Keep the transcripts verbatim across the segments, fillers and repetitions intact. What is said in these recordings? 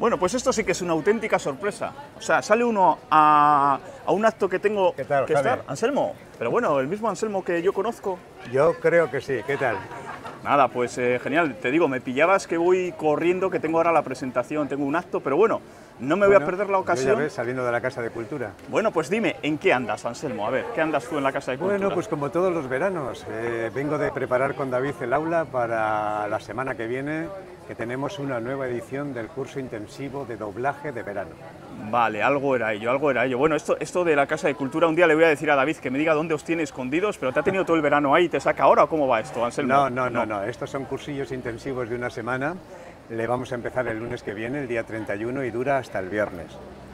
Bueno, pues esto sí que es una auténtica sorpresa. O sea, sale uno a, a un acto que tengo ¿Qué tal, que Javier? estar. Anselmo, pero bueno, el mismo Anselmo que yo conozco. Yo creo que sí, ¿qué tal? Nada, pues eh, genial. Te digo, me pillabas que voy corriendo, que tengo ahora la presentación, tengo un acto, pero bueno, no me Bueno, voy a perder la yo ocasión. ya ves, saliendo de la Casa de Cultura. Bueno, pues dime, ¿en qué andas, Anselmo? A ver, ¿qué andas tú en la Casa de Cultura? Bueno, pues como todos los veranos, eh, vengo de preparar con David el aula para la semana que viene, que tenemos una nueva edición del curso intensivo de doblaje de verano. Vale, algo era ello, algo era ello. Bueno, esto, esto de la Casa de Cultura, un día le voy a decir a David que me diga dónde os tiene escondidos, pero te ha tenido todo el verano ahí, ¿te saca ahora o cómo va esto, Anselmo? No, no, no, no, estos son cursillos intensivos de una semana. Le vamos a empezar el lunes que viene, el día treinta y uno, y dura hasta el viernes.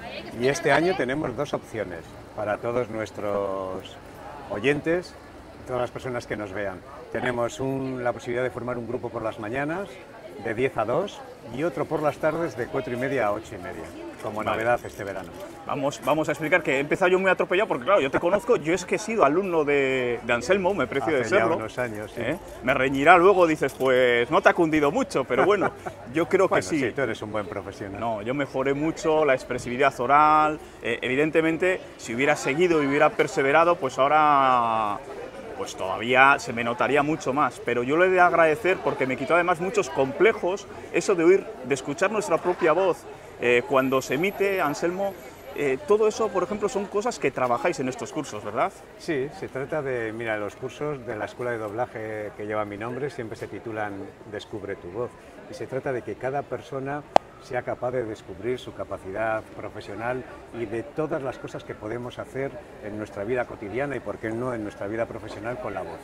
Y este año tenemos dos opciones para todos nuestros oyentes, todas las personas que nos vean. Tenemos un, la posibilidad de formar un grupo por las mañanas, de diez a dos, y otro por las tardes, de cuatro y media a ocho y media, como Vale. novedad este verano. Vamos, vamos a explicar que he empezado yo muy atropellado, porque claro, yo te conozco, yo es que he sido alumno de, de Anselmo, me precio de Hace ya serlo. unos años, sí. ¿Eh? Me reñirá luego, dices, pues no te ha cundido mucho, pero bueno, yo creo que Bueno, sí. sí, tú eres un buen profesional. No, yo mejoré mucho la expresividad oral, eh, evidentemente, si hubiera seguido y hubiera perseverado, pues ahora pues todavía se me notaría mucho más, pero yo le he de agradecer porque me quitó además muchos complejos, eso de oír, de escuchar nuestra propia voz eh, cuando se emite, Anselmo, eh, todo eso, por ejemplo, son cosas que trabajáis en estos cursos, ¿verdad? Sí, se trata de, mira, los cursos de la Escuela de Doblaje que lleva mi nombre siempre se titulan Descubre tu voz, y se trata de que cada persona sea capaz de descubrir su capacidad profesional y de todas las cosas que podemos hacer en nuestra vida cotidiana y, por qué no, en nuestra vida profesional con la voz.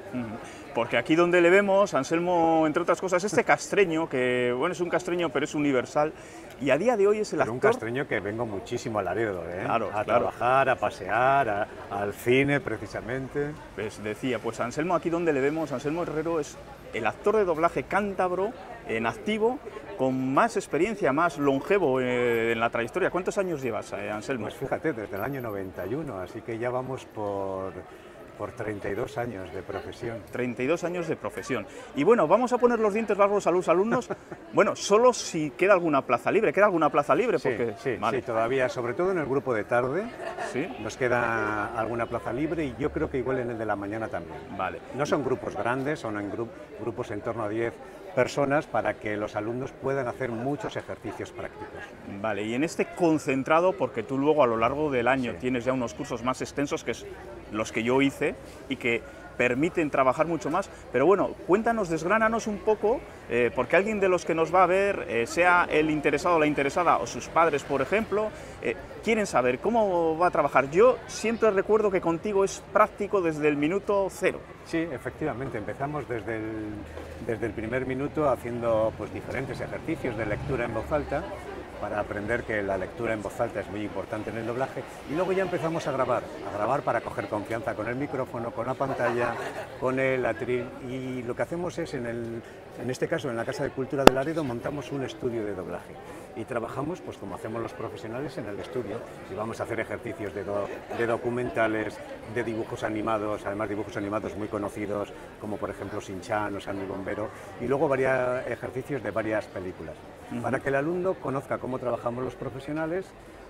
Porque aquí donde le vemos, Anselmo, entre otras cosas, este castreño, que bueno, es un castreño pero es universal, y a día de hoy es el Pero un actor... castreño que vengo muchísimo a Laredo, ¿eh? Claro, a claro. trabajar, a pasear, a- al cine precisamente. Pues decía, pues Anselmo, aquí donde le vemos, Anselmo Herrero es el actor de doblaje cántabro en activo con más experiencia, más longevo eh, en la trayectoria. ¿Cuántos años llevas, eh, Anselmo? Pues fíjate, desde el año noventa y uno, así que ya vamos por, por treinta y dos años de profesión. treinta y dos años de profesión. Y bueno, vamos a poner los dientes largos a los alumnos, bueno, solo si queda alguna plaza libre. ¿Queda alguna plaza libre? Sí, Porque, sí, vale. sí, todavía, sobre todo en el grupo de tarde, ¿Sí? nos queda alguna plaza libre, y yo creo que igual en el de la mañana también. Vale. No son grupos grandes, son en gru- grupos en torno a diez personas para que los alumnos puedan hacer muchos ejercicios prácticos. Vale, y en este concentrado, porque tú luego a lo largo del año Sí. tienes ya unos cursos más extensos, que es los que yo hice, y que permiten trabajar mucho más, pero bueno, cuéntanos, desgránanos un poco, eh, porque alguien de los que nos va a ver, eh, sea el interesado o la interesada, o sus padres, por ejemplo, eh, quieren saber cómo va a trabajar. Yo siempre recuerdo que contigo es práctico desde el minuto cero. Sí, efectivamente, empezamos desde el, desde el primer minuto haciendo pues, diferentes ejercicios de lectura en voz alta, para aprender que la lectura en voz alta es muy importante en el doblaje, y luego ya empezamos a grabar, a grabar para coger confianza con el micrófono, con la pantalla, con el atril, y lo que hacemos es, en, el, en este caso en la Casa de Cultura de Laredo, montamos un estudio de doblaje y trabajamos pues como hacemos los profesionales en el estudio, y vamos a hacer ejercicios de, do, de documentales, de dibujos animados, además dibujos animados muy conocidos como por ejemplo Shin-Chan o Sandy Bombero, y luego varios ejercicios de varias películas, uh-huh. para que el alumno conozca cómo trabajamos los profesionales,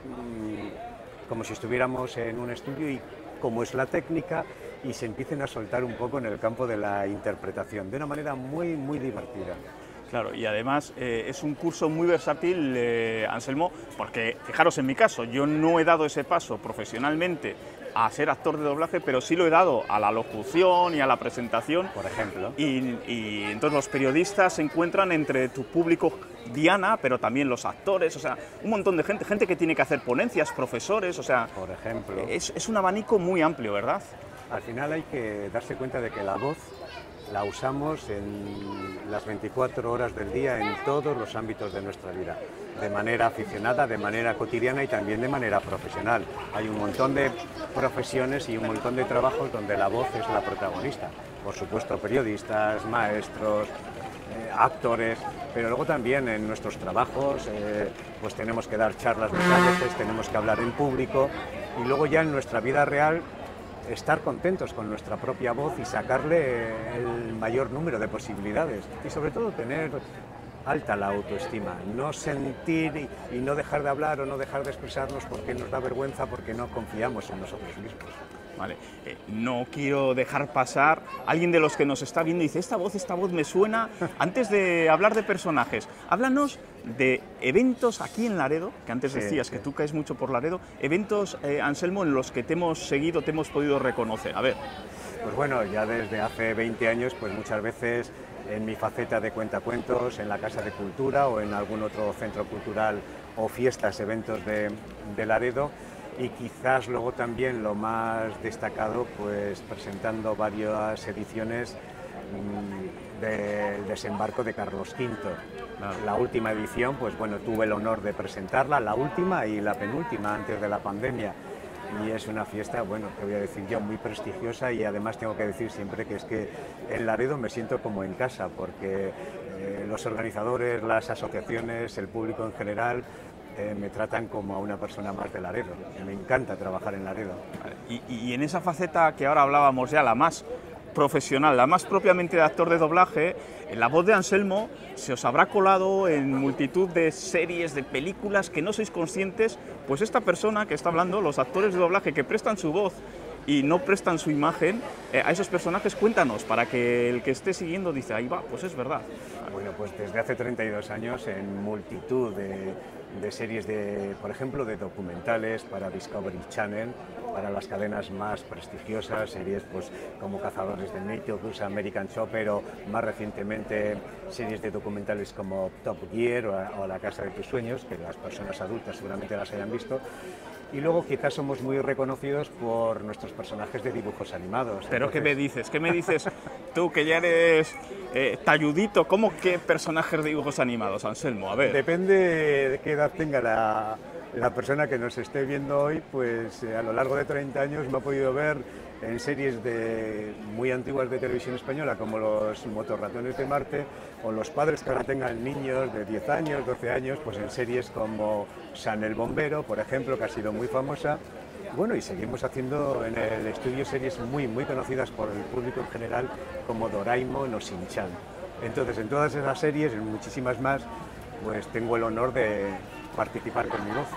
mmm, como si estuviéramos en un estudio, y cómo es la técnica, y se empiecen a soltar un poco en el campo de la interpretación, de una manera muy, muy divertida. Claro, y además eh, es un curso muy versátil, eh, Anselmo, porque fijaros en mi caso, yo no he dado ese paso profesionalmente a ser actor de doblaje, pero sí lo he dado a la locución y a la presentación. Por ejemplo. Y, y entonces los periodistas se encuentran entre tu público diana, pero también los actores, o sea, un montón de gente, gente que tiene que hacer ponencias, profesores, o sea, por ejemplo. Es, es un abanico muy amplio, ¿verdad? Al final hay que darse cuenta de que la voz la usamos en las veinticuatro horas del día en todos los ámbitos de nuestra vida, de manera aficionada, de manera cotidiana y también de manera profesional. Hay un montón de profesiones y un montón de trabajos donde la voz es la protagonista. Por supuesto, periodistas, maestros, eh, actores, pero luego también en nuestros trabajos eh, pues tenemos que dar charlas muchas veces, tenemos que hablar en público, y luego ya en nuestra vida real estar contentos con nuestra propia voz y sacarle el mayor número de posibilidades, y sobre todo tener alta la autoestima, no sentir y, y no dejar de hablar o no dejar de expresarnos porque nos da vergüenza, porque no confiamos en nosotros mismos. Vale, eh, no quiero dejar pasar a alguien de los que nos está viendo y dice, esta voz, esta voz me suena. Antes de hablar de personajes, háblanos de eventos aquí en Laredo, que antes Sí, decías sí. que tú caes mucho por Laredo, eventos, eh, Anselmo, en los que te hemos seguido, te hemos podido reconocer. A ver. Pues bueno, ya desde hace veinte años, pues muchas veces en mi faceta de cuentacuentos, en la Casa de Cultura o en algún otro centro cultural o fiestas, eventos de, de Laredo, y quizás luego también lo más destacado, pues presentando varias ediciones mmm, del desembarco de Carlos quinto. Claro. La última edición, pues bueno, tuve el honor de presentarla, la última y la penúltima antes de la pandemia. Y es una fiesta, bueno, te voy a decir yo, muy prestigiosa, y además tengo que decir siempre que es que en Laredo me siento como en casa, porque eh, los organizadores, las asociaciones, el público en general, eh, me tratan como a una persona más de Laredo. Me encanta trabajar en Laredo. Y, y en esa faceta que ahora hablábamos ya, la más profesional, la más propiamente de actor de doblaje, la voz de Anselmo se os habrá colado en multitud de series, de películas que no sois conscientes, pues esta persona que está hablando, los actores de doblaje que prestan su voz y no prestan su imagen eh, a esos personajes, cuéntanos, para que el que esté siguiendo dice, ahí va, pues es verdad. Bueno, pues desde hace treinta y dos años en multitud de, de series, de, por ejemplo, de documentales para Discovery Channel, para las cadenas más prestigiosas, series pues como Cazadores del Mito, American Chopper, o más recientemente series de documentales como Top Gear o, o La Casa de tus Sueños, que las personas adultas seguramente las hayan visto. Y luego quizás somos muy reconocidos por nuestros personajes de dibujos animados. Pero Entonces, ¿qué me dices? ¿Qué me dices tú, que ya eres eh, talludito? ¿Cómo qué personajes de dibujos animados, Anselmo? A ver. Depende de qué edad tenga la, la persona que nos esté viendo hoy, pues eh, a lo largo de treinta años me ha podido ver en series de, muy antiguas de televisión española, como los Motorratones de Marte, o los padres que ahora tengan niños de diez años, doce años, pues en series como San el Bombero, por ejemplo, que ha sido muy famosa. Bueno, y seguimos haciendo en el estudio series muy, muy conocidas por el público en general, como Doraemon o Shin-Chan. Entonces, en todas esas series, en muchísimas más, pues tengo el honor de participar con mi voz.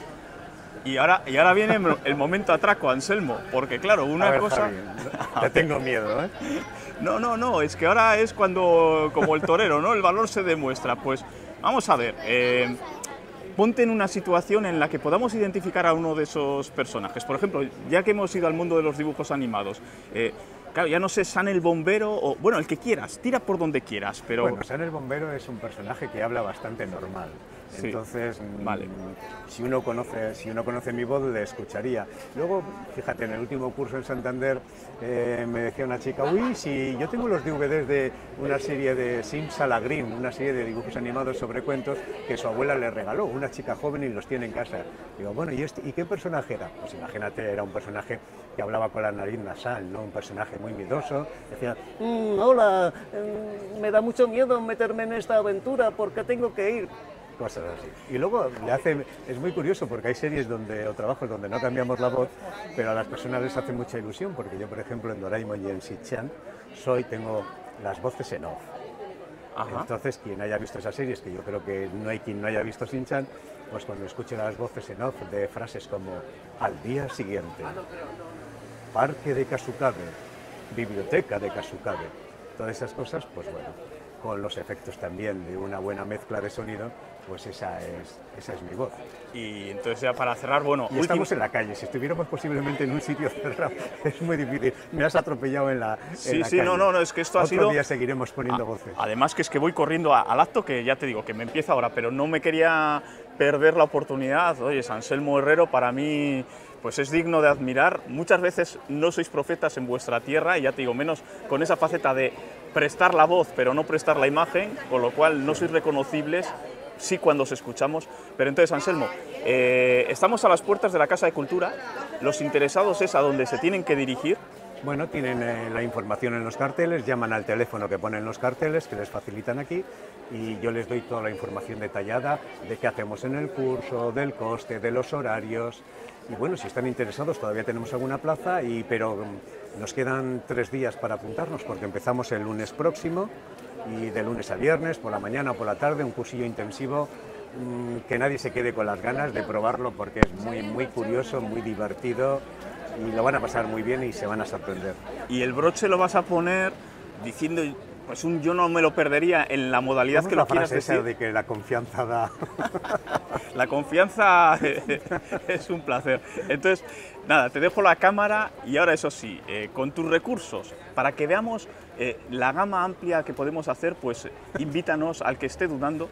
Y ahora, y ahora viene el momento atraco, Anselmo, porque claro, una A ver, cosa... Javi, te tengo miedo, ¿eh? No, no, no, es que ahora es cuando, como el torero, ¿no? El valor se demuestra. Pues vamos a ver, eh, ponte en una situación en la que podamos identificar a uno de esos personajes. Por ejemplo, ya que hemos ido al mundo de los dibujos animados, eh, claro, ya no sé, San el Bombero, o bueno, el que quieras, tira por donde quieras, pero... Bueno, San el Bombero es un personaje que habla bastante normal. Sí, entonces, vale. si uno conoce, si uno conoce mi voz, le escucharía. Luego, fíjate, en el último curso en Santander eh, me decía una chica, uy, si yo tengo los D V Ds de una serie de Simsalagrim, una serie de dibujos animados sobre cuentos que su abuela le regaló, una chica joven, y los tiene en casa. Digo, bueno, ¿y, este, ¿y qué personaje era? Pues imagínate, era un personaje que hablaba con la nariz nasal, ¿no? Un personaje muy miedoso. Decía, Mm, hola, eh, me da mucho miedo meterme en esta aventura porque tengo que ir. cosas así. Y luego le hace, es muy curioso porque hay series donde, o trabajos donde no cambiamos la voz, pero a las personas les hace mucha ilusión, porque yo, por ejemplo, en Doraemon y en Shin-Chan, soy, tengo las voces en off. Ajá. Entonces, quien haya visto esas series, que yo creo que no hay quien no haya visto Shin-Chan, pues cuando escuche las voces en off de frases como al día siguiente, parque de Kasukabe, biblioteca de Kasukabe, todas esas cosas, pues bueno, con los efectos también de una buena mezcla de sonido, pues esa es, esa es mi voz. Y entonces ya para cerrar, bueno... Y estamos en la calle, si estuviéramos posiblemente en un sitio cerrado, es muy difícil. Me has atropellado en la, en Sí, la sí, calle. no, no, no, es que esto ha Otro sido... día seguiremos poniendo voces. Además que es que voy corriendo a- al acto, que ya te digo, que me empieza ahora, pero no me quería perder la oportunidad. Oye, Anselmo Herrero para mí pues es digno de admirar. Muchas veces no sois profetas en vuestra tierra, y ya te digo, menos con esa faceta de prestar la voz pero no prestar la imagen, con lo cual no sois reconocibles, sí cuando os escuchamos. Pero entonces, Anselmo, eh, estamos a las puertas de la Casa de Cultura, los interesados es a donde se tienen que dirigir. Bueno, tienen eh, la información en los carteles, llaman al teléfono que ponen los carteles, que les facilitan aquí, y yo les doy toda la información detallada de qué hacemos en el curso, del coste, de los horarios. Y bueno, si están interesados, todavía tenemos alguna plaza, y, pero um, nos quedan tres días para apuntarnos, porque empezamos el lunes próximo y de lunes a viernes, por la mañana o por la tarde, un cursillo intensivo, mmm, que nadie se quede con las ganas de probarlo porque es muy, muy curioso, muy divertido y lo van a pasar muy bien y se van a sorprender. Y el broche lo vas a poner diciendo, pues un yo no me lo perdería en la modalidad que lo quieras decir. Esa de que la confianza da. La confianza es un placer. Entonces, nada, te dejo la cámara y ahora eso sí, eh, con tus recursos, para que veamos eh, la gama amplia que podemos hacer, pues invítanos al que esté dudando.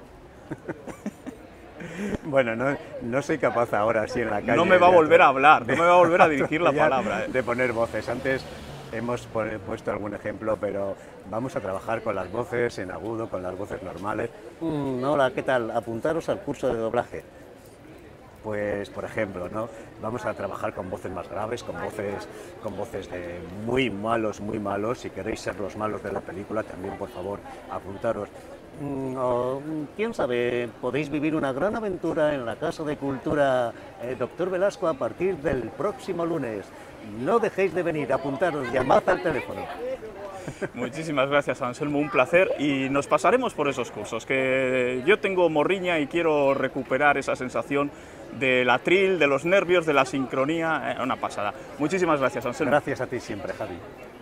Bueno, no, no soy capaz ahora, así en la calle. No me va a volver de, a hablar, de, no me va a volver a dirigir la palabra. De poner voces. Antes hemos puesto algún ejemplo, pero vamos a trabajar con las voces en agudo, con las voces normales. Mm, hola, ¿qué tal? Apuntaros al curso de doblaje. Pues, por ejemplo, ¿no? Vamos a trabajar con voces más graves, con voces, con voces de muy malos, muy malos. Si queréis ser los malos de la película, también, por favor, apuntaros. Mm, o, quién sabe, podéis vivir una gran aventura en la Casa de Cultura eh, Doctor Velasco a partir del próximo lunes. No dejéis de venir, apuntaros, llamad al teléfono. Muchísimas gracias, Anselmo, un placer, y nos pasaremos por esos cursos, que yo tengo morriña y quiero recuperar esa sensación del atril, de los nervios, de la sincronía, eh, una pasada. Muchísimas gracias, Anselmo. Gracias a ti siempre, Javi.